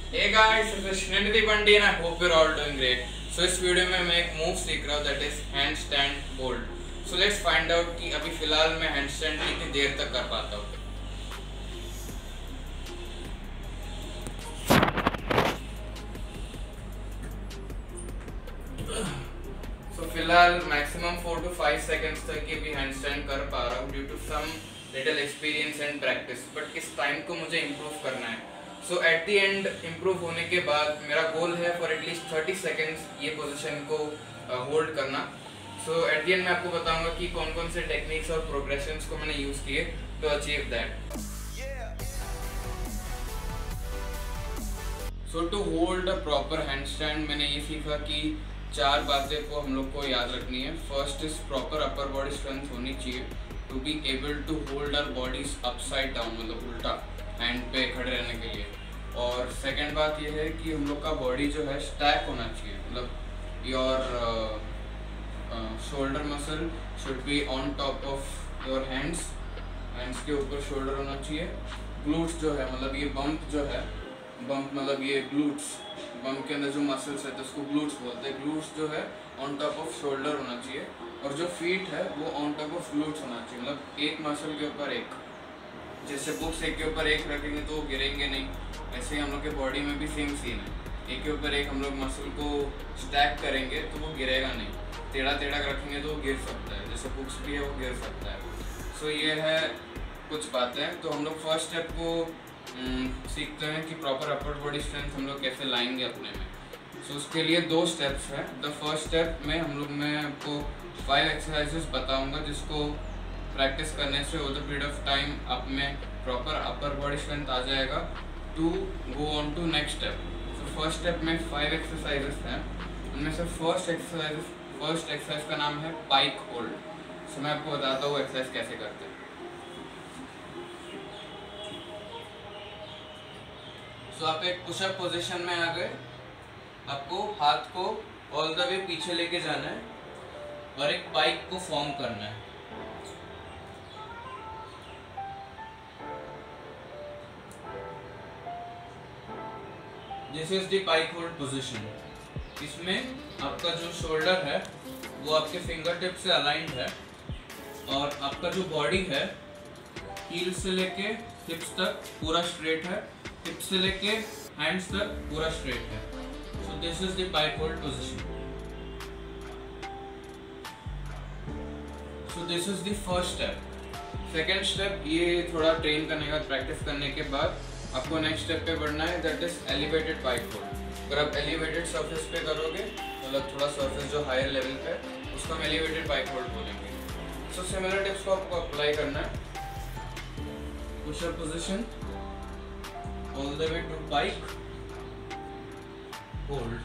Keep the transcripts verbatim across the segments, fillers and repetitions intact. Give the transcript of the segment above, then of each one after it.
Hey guys, this is Srinidhi Pandey and I hope you're all doing great. So इस video में मैं एक move सीख रहा हूँ that is handstand hold. So let's find out कि अभी फिलहाल मैं handstand कितनी देर तक कर पाता हूँ. So फिलहाल maximum four to five seconds तक ये भी handstand कर पा रहा हूँ due to some little experience and practice. But इस time को मुझे improve करना है. So at the end improve होने के बाद मेरा गोल है फॉर एटलीस्ट थर्टी सेकेंड्स ये पोजीशन को होल्ड uh, करना. सो एट दी एंड मैं आपको बताऊंगा कि कौन कौन से टेक्निक्स और प्रोग्रेशंस को मैंने यूज़ किए to achieve that. So to hold a proper handstand मैंने ये सीखा कि चार बातें को हम लोग को याद रखनी है. First is proper upper body strength होनी चाहिए to be able to hold our bodies upside down, मतलब उल्टा हैंड पे खड़े रहने के लिए. और सेकंड बात ये है कि हम लोग का बॉडी जो है स्टैक होना चाहिए, मतलब your shoulder muscle should be on top of your hands, hands के ऊपर शोल्डर होना चाहिए. ग्लूट्स जो है, मतलब ये बम्प जो है, बम्प मतलब ये ग्लूट्स, बम्प के अंदर जो मसल्स है तो उसको ग्लूट्स बोलते हैं. ग्लूट्स जो है ऑन टॉप ऑफ शोल्डर होना चाहिए और जो फीट है वो ऑन टॉप ऑफ ग्लूट्स होना चाहिए, मतलब एक मसल के ऊपर एक. जैसे बुक्स एक के ऊपर एक रखेंगे तो वो गिरेंगे नहीं, ऐसे ही हम लोग के बॉडी में भी सेम सीन है. एक के ऊपर एक हम लोग मसल को स्टैक करेंगे तो वो गिरेगा नहीं. टेढ़ा टेढ़ा रखेंगे तो वो गिर सकता है, जैसे बुक्स भी है वो गिर सकता है. सो so, ये है कुछ बातें. तो हम लोग फर्स्ट स्टेप को सीखते हैं कि प्रॉपर अपर बॉडी स्ट्रेंथ हम लोग कैसे लाएंगे अपने में. सो so, उसके लिए दो स्टेप्स हैं. द फर्स्ट स्टेप में हम लोग मैं आपको फाइव एक्सरसाइजेस बताऊँगा जिसको प्रैक्टिस करने से over the period of time आप में प्रॉपर अपर बॉडी स्ट्रेंथ आ जाएगा to go on to next step. So first step में फाइव एक्सरसाइजेस हैं. उनमें से फर्स्ट एक्सरसाइज फर्स्ट एक्सरसाइज का नाम है पाइक होल्ड. सो मैं आपको बताता हूँ एक्सरसाइज कैसे करते हैं. सो so, आप एक पुशअप पोजीशन में आ गए. आपको हाथ को ऑल द वे पीछे लेके जाना है और एक पाइक को फॉर्म करना है. This is the pike hold position. इसमें आपका जो शोल्डर है वो आपके फिंगर टिप से अलाइंड है और आपका जो बॉडी है हील से लेके हिप्स तक पूरा स्ट्रेट है, हिप्स से लेके हैंड्स तक पूरा स्ट्रेट है. So this is the pike hold position. So this is the first step. Second step ये थोड़ा ट्रेन करने का, प्रैक्टिस करने के बाद आपको नेक्स्ट स्टेप पे बढ़ना है, that is elevated pike hold. अगर आप एलिवेटेड सरफेस पे करोगे, मतलब थोड़ा सरफेस जो हायर लेवल पे, उसको हम एलिवेटेड पाइक होल्ड बोलेंगे. सो सिमिलर टिप्स को आपको अप्लाई करना है. Pushup position all the way to pike hold.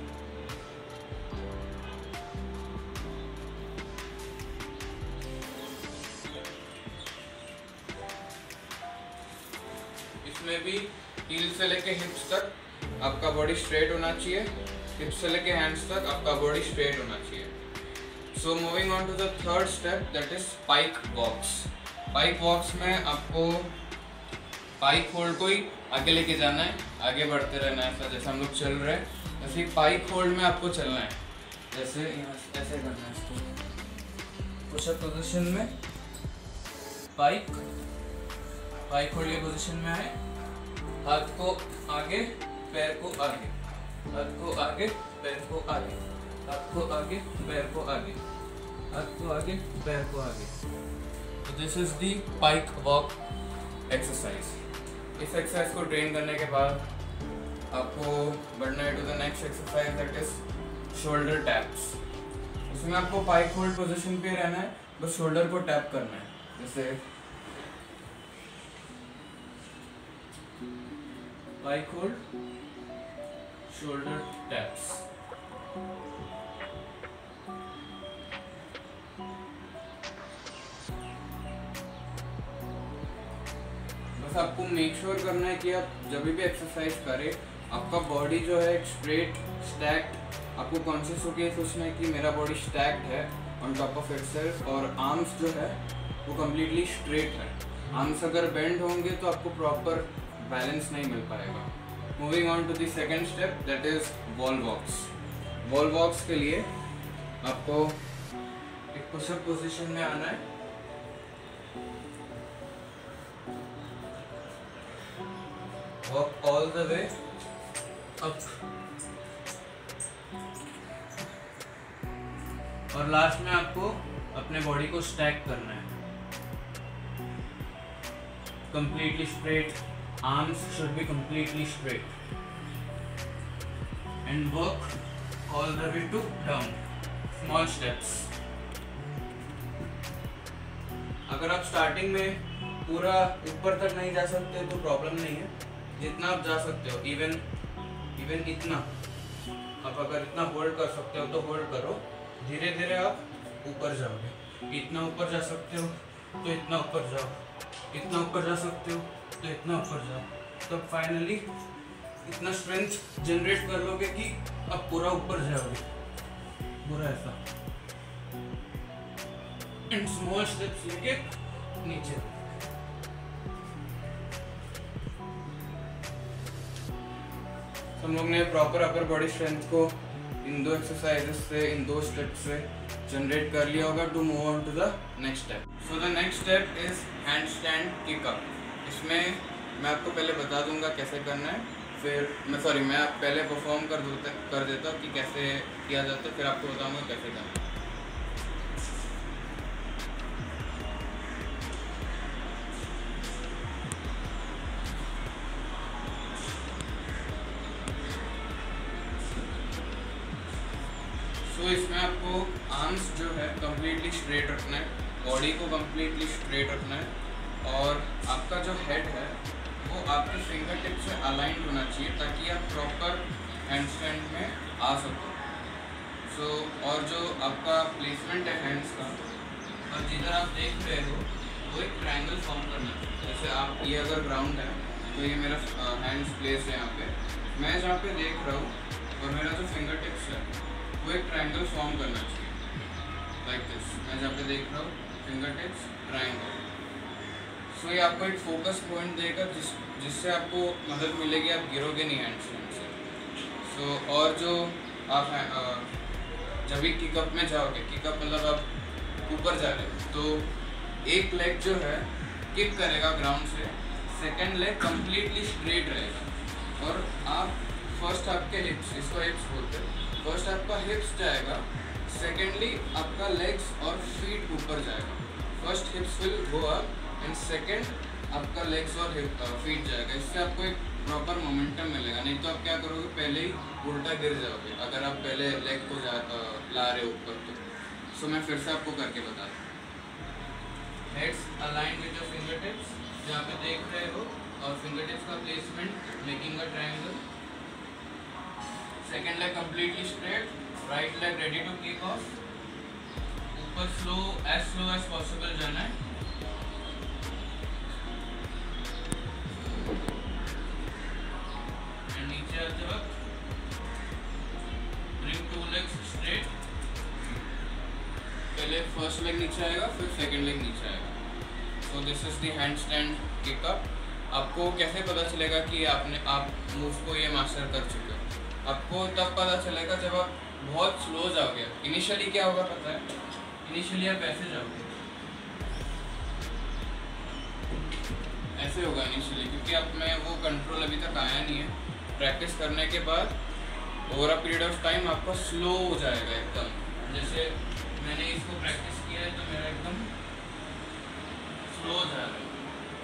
इसमें भी हील से लेके हिप्स तक आपका बॉडी स्ट्रेट होना चाहिए, हिप्स से लेके हैंड्स तक आपका बॉडी स्ट्रेट होना चाहिए. So moving on to the third step, that is pike walks. Pike walks में आपको पाइक होल्ड को ही आगे लेके जाना है, आगे बढ़ते रहना है. ऐसा जैसे हम लोग चल रहे हैं ऐसे पाइक होल्ड में आपको चलना है. जैसे ऐसे करना है इसको. पुशअप पोजीशन में पाइक पाइक होल्ड के पोजीशन में आए, हाथ को आगे पैर को आगे, हाथ को आगे पैर को आगे, हाथ को आगे पैर को आगे, हाथ को आगे पैर को आगे. तो this is the pike walk exercise. इस एक्सरसाइज को ट्रेन करने के बाद आपको बढ़ना है to the next exercise, that is shoulder taps. इसमें आपको पाइक होल्ड पोजीशन पे रहना है, बस शोल्डर को टैप करना है. जैसे पाइक होल्ड, शोल्डर टैप्स. बस आपको मेक श्योर sure करना है कि आप जब भी एक्सरसाइज करें आपका बॉडी जो है स्ट्रेट स्टैक्ड. आपको कॉन्शियस होकर सोचना है कि मेरा बॉडी स्टैक्ड है ऑन टॉप ऑफ इटसेल्फ और आर्म्स जो है वो कम्प्लीटली स्ट्रेट है. आर्म्स अगर बेंड होंगे तो आपको प्रॉपर बैलेंस नहीं मिल पाएगा. Moving on to the second step, that is wall walks. Wall walks के लिए आपको एक पुशअप पोजीशन में आना है। Walk all the way up और लास्ट में आपको अपने बॉडी को स्टैक करना है completely straight. Arms should be completely straight and work all the way to down. Small steps. अगर आप स्टार्टिंग में पूरा ऊपर तक नहीं जा सकते तो प्रॉब्लम नहीं है, जितना आप जा सकते हो, इवन इवन इतना आप अगर इतना होल्ड कर सकते हो तो होल्ड करो। धीरे धीरे आप ऊपर जाओगे। इतना ऊपर जा सकते हो तो इतना ऊपर जाओ, इतना ऊपर जा सकते हो तो इतना ऊपर जाओ, तब फाइनली इतना स्ट्रेंथ जनरेट कर लोगे कि अब पूरा ऊपर जाओगे, पूरा ऐसा। एंड स्मॉल स्टेप्स लेके नीचे। हम लोग ने प्रॉपर अपर बॉडी स्ट्रेंथ को इन दो एक्सरसाइजेस से, इन दो स्टेप्स से जनरेट कर लिया होगा। To move on to the next step. So the next step is handstand kickup. इसमें मैं आपको पहले बता दूंगा कैसे करना है, फिर मैं सॉरी मैं आप पहले परफॉर्म कर दूँ कर देता हूँ कि कैसे किया जाता है, फिर आपको बताऊंगा कैसे करना है। तो इसमें आपको आर्म्स जो है कम्प्लीटली स्ट्रेट रखना है, बॉडी को कम्प्लीटली स्ट्रेट रखना है और आपका जो हेड है वो आपके फिंगर टिप से अलाइंड होना चाहिए ताकि आप प्रॉपर हैंड स्टैंड में आ सको। सो so, और जो आपका प्लेसमेंट है हैंड्स का, और जिधर आप देख रहे हो वो एक ट्रायंगल फॉर्म करना चाहिए। जैसे आप ये अगर ग्राउंड है तो ये मेरा हैंड्स प्लेस है यहाँ पे, मैं जहाँ पे देख रहा हूँ और मेरा जो फिंगर टिप्स है वो एक ट्रायंगल फॉर्म करना चाहिए लाइक दिस। मैं जहाँ पे देख रहा हूँ फिंगर टिप्स ट्रायंगल। सो ये आपको एक फोकस पॉइंट देगा जिस जिससे आपको मदद मिलेगी, आप गिरोगे नहीं हैंड स्टैंड से। सो so, और जो आप जब भी किकअप में जाओगे, किकअप मतलब आप ऊपर जा रहे हो तो एक लेग जो है किक करेगा ग्राउंड से, सेकेंड लेग कम्प्लीटली स्ट्रेट रहेगा और आप फर्स्ट आपके हिप्स, इसको हिप्स बोलते हैं, फर्स्ट आपका हिप्स जाएगा, सेकेंडली आपका लेग्स और फीट ऊपर जाएगा। First hips will go up and second आपका लेग्स और हिप फीट जाएगा। इससे आपको एक प्रॉपर मोमेंटम मिलेगा, नहीं तो आप क्या करोगे पहले ही उल्टा गिर जाओगे अगर आप पहले लेग को जा ला रहे हो ऊपर तो। सो मैं फिर से आपको करके बता दूँ। Heads align with your finger tips जहाँ पे देख रहे हो और फिंगर टिप्स का placement making a triangle. Second leg completely straight, right leg ready to kick off. ऊपर slow as slow as possible जाना है। एंड नीचे आते वक्त ब्रिंग टू लेग्स स्ट्रेट। पहले फर्स्ट लेग नीचे आएगा, फिर सेकेंड लेग नीचे आएगा। So this is the handstand kickup. आपको कैसे पता चलेगा कि आपने आप मूव को ये मास्टर कर चुके हो? आपको तब पता चलेगा जब आप बहुत स्लो जाओगे। इनिशियली क्या होगा पता है? इनिशियली आप ऐसे जाओगे, ऐसे होगा इनिशियली, क्योंकि आप में वो कंट्रोल अभी तक आया नहीं है। प्रैक्टिस करने के बाद over a period of time आपका स्लो हो जाएगा एकदम। जैसे मैंने इसको प्रैक्टिस किया है तो मेरा एकदम स्लो जा रहा है।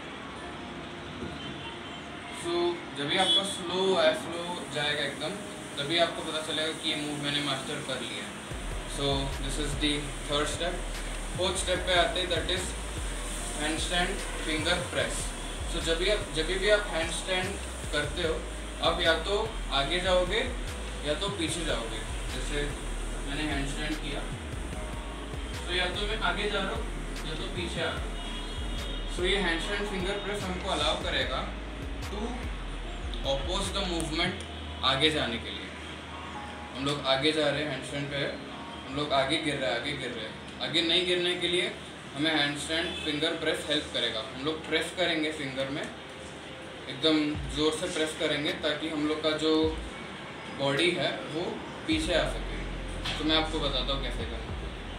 सो so, जब भी आपका स्लो है, स्लो जाएगा एकदम, तभी आपको पता चलेगा कि ये मूव मैंने मास्टर कर लिया। So this is the third step. Fourth step पे आते हैं, that is handstand finger press. So जब भी आप जब भी आप हैंड स्टैंड करते हो, आप या तो आगे जाओगे या तो पीछे जाओगे। जैसे मैंने हैंड स्टैंड किया तो या तो मैं आगे जा रहा हूँ या तो पीछे आ रहा हूँ। सो ये हैंड स्टैंड फिंगर प्रेस हमको अलाउ करेगा टू ऑपोज द मूवमेंट, आगे जाने के लिए। हम लोग आगे जा रहे हैं, हैंड स्टैंड पे है, हम लोग आगे गिर रहे हैं, आगे गिर रहे हैं। आगे नहीं गिरने के लिए हमें handstand finger press help करेगा। हम लोग प्रेस करेंगे फिंगर में एकदम ज़ोर से प्रेस करेंगे ताकि हम लोग का जो बॉडी है वो पीछे आ सके। तो मैं आपको बताता हूँ कैसे करना।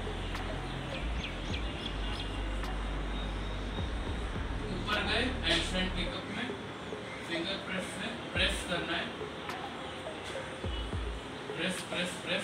ऊपर गए हैंडस्टैंड पिकअप में फिंगर प्रेस से प्रेस करना है, प्रेस प्रेस प्रेस,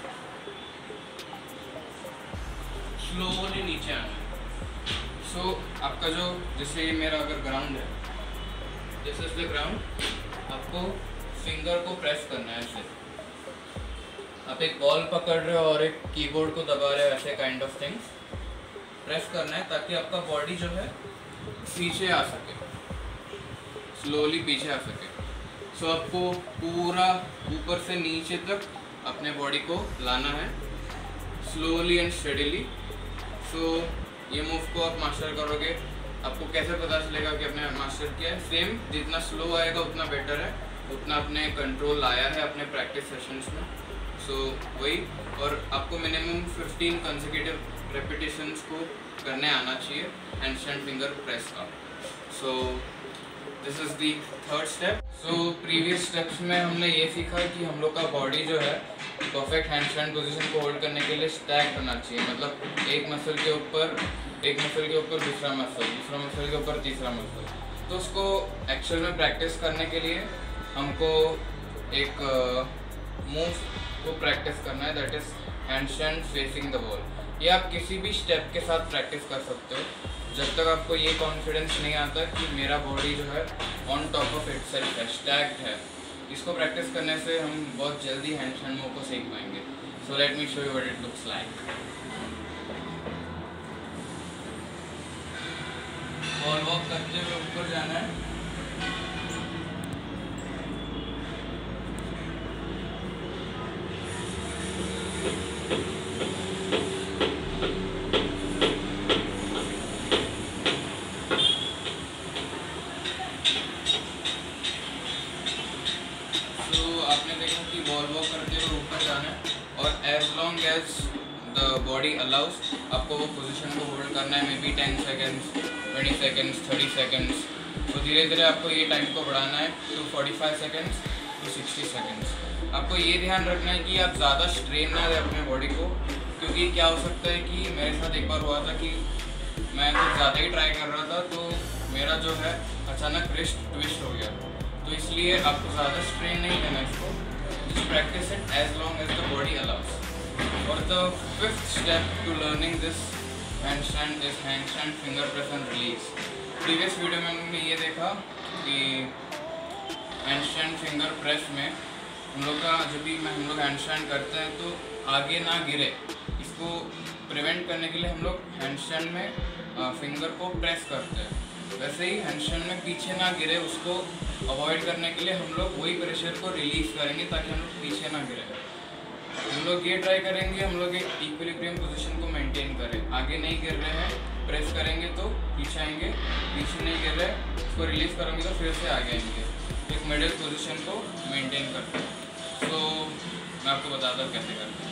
स्लोली नीचे आना है। सो so, आपका जो जैसे ये मेरा अगर ग्राउंड है, दिस इज द ग्राउंड, आपको फिंगर को प्रेस करना है ऐसे। आप एक बॉल पकड़ रहे हो और एक कीबोर्ड को दबा रहे हो, ऐसे काइंड ऑफ थिंग्स प्रेस करना है ताकि आपका बॉडी जो है पीछे आ सके, स्लोली पीछे आ सके। सो so, आपको पूरा ऊपर से नीचे तक अपने बॉडी को लाना है स्लोली एंड स्टेडीली। सो ये मूव को आप मास्टर करोगे, आपको कैसे पता चलेगा कि आपने मास्टर किया है? सेम जितना स्लो आएगा उतना बेटर है, उतना अपने कंट्रोल आया है अपने प्रैक्टिस सेशंस में। सो so, वही, और आपको मिनिमम फिफ्टीन कंसेक्यूटिव रेपिटेशंस को करने आना चाहिए हैंडस्टैंड फिंगर प्रेस का। So this is the third step. So previous steps में हमने ये सीखा कि हम लोग का बॉडी जो है परफेक्ट हैंडस्टैंड पोजीशन को होल्ड करने के लिए स्टैक करना चाहिए, मतलब एक मसल के ऊपर एक मसल के ऊपर दूसरा मसल, दूसरा मसल के ऊपर तीसरा मसल। तो उसको एक्चुअल में प्रैक्टिस करने के लिए हमको एक मूव को प्रैक्टिस करना है, that is handstand facing the wall. ये आप किसी भी स्टेप के साथ प्रैक्टिस कर सकते हो, जब तक आपको ये कॉन्फिडेंस नहीं आता कि मेरा बॉडी जो है ऑन टॉप ऑफ इटसेल्फ है, स्टैक्ड है। इसको प्रैक्टिस करने से हम बहुत जल्दी हैंडस्टैंड मूव को सीख पाएंगे। So let me show you what it looks like. Wall walk करते हुए ऊपर जाना है, बॉडी अलाउस आपको वो पोजीशन को होल्ड करना है, maybe ten seconds, twenty seconds, thirty seconds. तो धीरे धीरे आपको ये टाइम को बढ़ाना है to forty five seconds to sixty seconds. आपको ये ध्यान रखना है कि आप ज़्यादा स्ट्रेन ना दें अपने बॉडी को, क्योंकि क्या हो सकता है कि मेरे साथ एक बार हुआ था कि मैं कुछ ज़्यादा ही ट्राई कर रहा था तो मेरा जो है अचानक रिस्ट ट्विस्ट हो गया। तो इसलिए आपको ज़्यादा स्ट्रेन नहीं देना इसको, just practice it as long as the body allows. और the fifth step to learning this handstand is handstand finger press and release. Previous video में हमने ये देखा कि हैंडस्टैंड फिंगर प्रेस में हम लोग का जब भी हम लोग हैंडस्टैंड करते हैं तो आगे ना गिरे, इसको प्रिवेंट करने के लिए हम लोग हैंडस्टैंड में फिंगर को प्रेस करते हैं। वैसे ही हैंडस्टैंड में पीछे ना गिरे, उसको अवॉइड करने के लिए हम लोग वही प्रेशर को रिलीज करेंगे ताकि हम लोग पीछे ना गिरे। हम लोग ये ट्राई करेंगे हम लोग एक इक्विलिब्रियम पोजीशन को मेंटेन करें। आगे नहीं गिर रहे हैं, प्रेस करेंगे तो पीछे आएंगे, पीछे नहीं गिर रहे इसको रिलीज करेंगे तो फिर से आगे आएंगे। एक मिडिल पोजीशन को मेंटेन करते हैं। तो मैं आपको बताता हूँ कैसे करते हैं।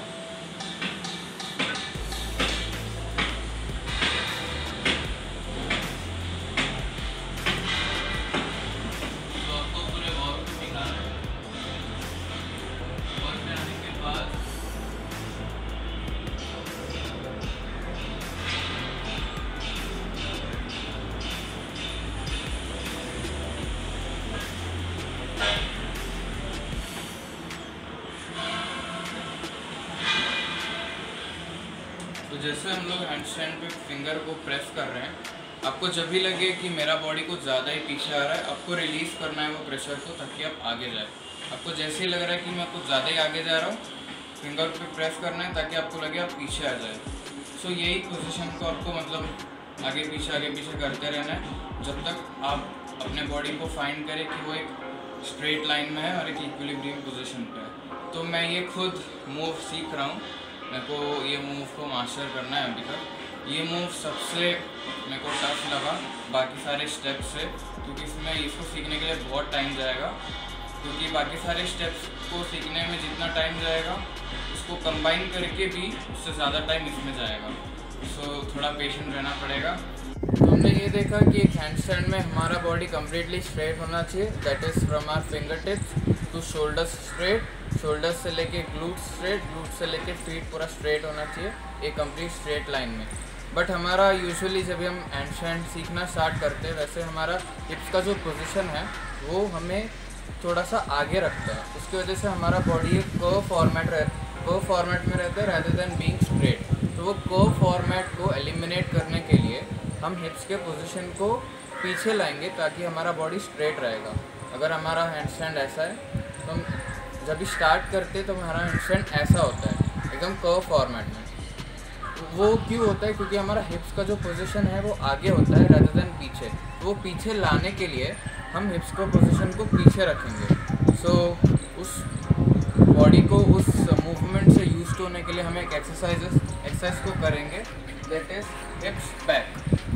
तो जैसे हम लोग हैंडस्टैंड पे फिंगर को प्रेस कर रहे हैं, आपको जब भी लगे कि मेरा बॉडी कुछ ज़्यादा ही पीछे आ रहा है, आपको रिलीज़ करना है वो प्रेशर को ताकि आप आगे जाए। आपको जैसे ही लग रहा है कि मैं कुछ ज़्यादा ही आगे जा रहा हूँ, फिंगर पे प्रेस करना है ताकि आपको लगे आप पीछे आ जाए। सो so, यही पोजीशन को आपको मतलब आगे पीछे आगे पीछे करते रहना है जब तक आप अपने बॉडी को फाइंड करें कि वो एक स्ट्रेट लाइन में है और एक इक्विलिब्रियम पोजीशन पे है। तो मैं ये खुद मूव सीख रहा हूँ, मेरे को ये मूव को मास्टर करना है अभी तक। ये मूव सबसे मेरे को टफ लगा बाकी सारे स्टेप्स से, क्योंकि इसमें इसको सीखने के लिए बहुत टाइम जाएगा। क्योंकि बाकी सारे स्टेप्स को सीखने में जितना टाइम जाएगा उसको कंबाइन करके भी उससे ज़्यादा टाइम इसमें जाएगा। सो so, थोड़ा पेशेंट रहना पड़ेगा। हमने ये देखा कि एक हैंडस्टैंड में हमारा बॉडी कम्प्लीटली स्ट्रेट होना चाहिए, that is from our finger tips to shoulders straight, shoulders से लेके ग्लूट्स स्ट्रेट, ग्लूट्स से लेके फीट पूरा स्ट्रेट होना चाहिए एक कंप्लीट स्ट्रेट लाइन में। बट हमारा यूजुअली जब हम हैंडस्टैंड सीखना स्टार्ट करते हैं वैसे हमारा हिप्स का जो पोजीशन है वो हमें थोड़ा सा आगे रखता है, उसकी वजह से हमारा बॉडी एक कर्व फॉर्मेट रह कर्व फॉर्मेट में रहता है रैदर देन बीइंग स्ट्रेट। तो वो कर्व फॉर्मेट को एलिमिनेट करने के लिए हम हिप्स के पोजीशन को पीछे लाएंगे ताकि हमारा बॉडी स्ट्रेट रहेगा। अगर हमारा हैंडस्टैंड ऐसा है तो हम जब भी स्टार्ट करते हैं तो हमारा हैंडस्टैंड ऐसा होता है एकदम कर्व फॉर्मेट में। तो वो क्यों होता है? क्योंकि हमारा हिप्स का जो पोजीशन है वो आगे होता है रैदर देन पीछे। तो वो पीछे लाने के लिए हम हिप्स को पोजीशन को पीछे रखेंगे। सो so, उस बॉडी को उस मूवमेंट से यूज होने के लिए हम एक एक्सरसाइज एक्सरसाइज को करेंगे, दैट इज हिप्स बैक।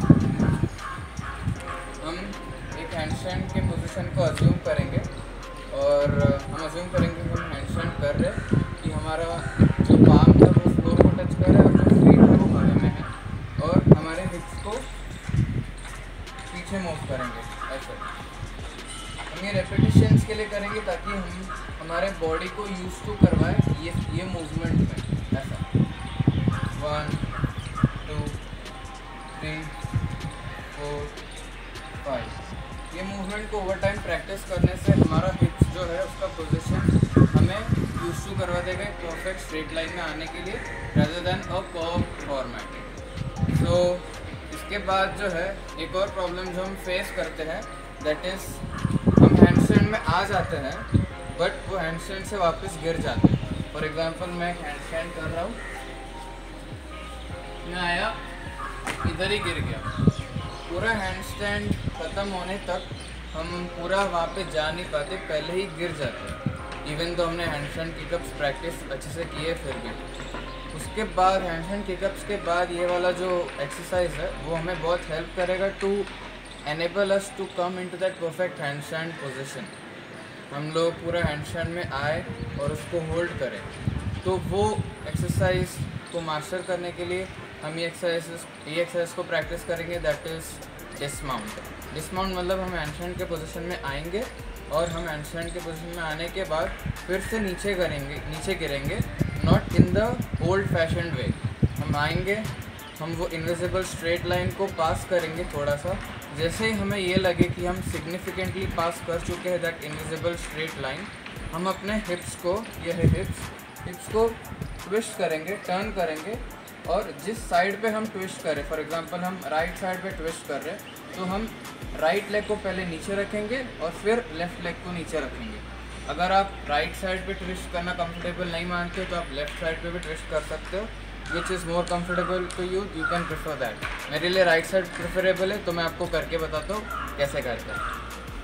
हम एक हैंडस्टैंड के पोजीशन को अज्यूम करेंगे और हम अज्यूम करेंगे कि हम हैंडस्टैंड कर रहे हैं कि हमारा जो पाम है वो फ्लोर को टच कर रहा है और जो फीट है वो हवा में है और हमारे हिप्स को पीछे मूव करेंगे ऐसे। हम ये रेपिटेशंस के लिए करेंगे ताकि हम हमारे बॉडी को यूज टू करवाए ये ये मूवमेंट में ऐसा। One two three four five. ये मूवमेंट को ओवर टाइम प्रैक्टिस करने से हमारा हिप्स जो है उसका पोजीशन हमें यूज टू करवा देगा एक परफेक्ट स्ट्रेट लाइन में आने के लिए rather than a curve format. So इसके बाद जो है एक और प्रॉब्लम जो हम फेस करते हैं दैट इज़ हम हैंडस्टैंड में आ जाते हैं बट वो हैंडस्टैंड से वापस गिर जाते हैं। फॉर एग्जांपल मैं हैंडस्टैंड कर रहा हूँ, मैं आया इधर ही गिर गया, पूरा हैंडस्टैंड ख़त्म होने तक हम पूरा वहाँ पे जा नहीं पाते, पहले ही गिर जाते हैं इवन तो हमने हैंडस्टैंड किकअप्स प्रैक्टिस अच्छे से किए फिर भी। उसके बाद हैंडस्टैंड किकअप्स के बाद ये वाला जो एक्सरसाइज है वो हमें बहुत हेल्प करेगा to enable us to come into that perfect handstand position. हम लोग पूरा हैंडस्टैंड में आए और उसको होल्ड करें। तो वो एक्सरसाइज को मास्टर करने के लिए हम ये एक्सरसाइज ये एक्सरसाइज को प्रैक्टिस करेंगे, दैट इज़ डिसमाउंट। डिसमाउंट मतलब हम हैंडस्टैंड के पोजीशन में आएंगे और हम हैंडस्टैंड के पोजीशन में आने के बाद फिर से नीचे करेंगे नीचे गिरेंगे, not in the old fashioned way. हम आएंगे, हम वो इनविजिबल स्ट्रेट लाइन को पास करेंगे थोड़ा सा, जैसे ही हमें ये लगे कि हम सिग्निफिकेंटली पास कर चुके हैं दैट इनविजिबल स्ट्रेट लाइन, हम अपने हिप्स को ये है हिप्स हिप्स को ट्विस्ट करेंगे, टर्न करेंगे और जिस साइड पे हम ट्विस्ट करें, फॉर एग्जांपल हम राइट साइड पे ट्विस्ट कर रहे हैं तो हम राइट लेग को पहले नीचे रखेंगे और फिर लेफ़्ट लेग को नीचे रखेंगे। अगर आप राइट साइड पे ट्विस्ट करना कंफर्टेबल नहीं मानते हो तो आप लेफ़्ट साइड पे भी ट्विस्ट कर सकते हो, which is more comfortable to you, you can prefer that. मेरे लिए राइट साइड प्रेफरेबल है तो मैं आपको करके बताता हूँ कैसे करते हैं।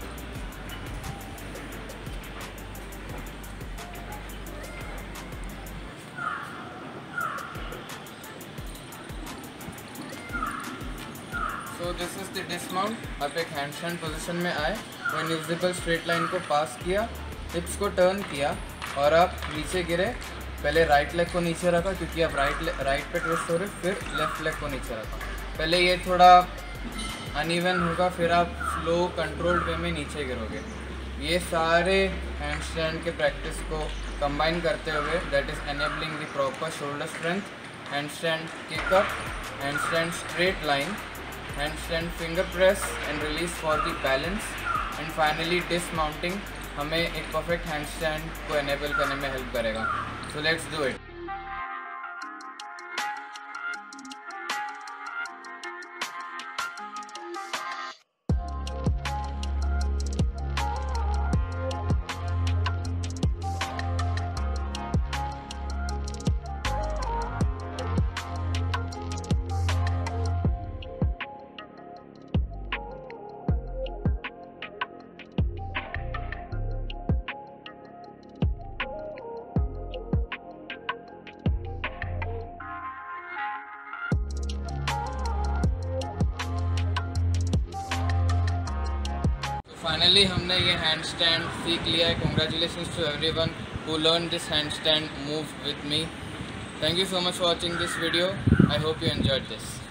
So this is the dismount. आप एक हैंडस्टैंड पोजीशन में आए, वो इनविजिबल स्ट्रेट लाइन को पास किया, हिप्स को टर्न किया और आप नीचे गिरे। पहले राइट लेग को नीचे रखा क्योंकि आप राइट राइट पे ट्विस्ट हो रहे, फिर लेफ़्ट लेग को नीचे रखा। पहले ये थोड़ा अनइवन होगा, फिर आप स्लो कंट्रोल्ड वे में नीचे गिरोगे। ये सारे हैंडस्टैंड के प्रैक्टिस को कंबाइन करते हुए that is enabling the proper shoulder strength, handstand kickup, handstand straight line, handstand finger press and release for the balance and finally dismounting हमें एक परफेक्ट हैंडस्टैंड को एनेबल करने में हेल्प करेगा। So let's do it. Finally हमने ये handstand सीख लिया है। Congratulations to everyone who learn this handstand move with me. Thank you so much for watching this video. I hope you enjoyed this.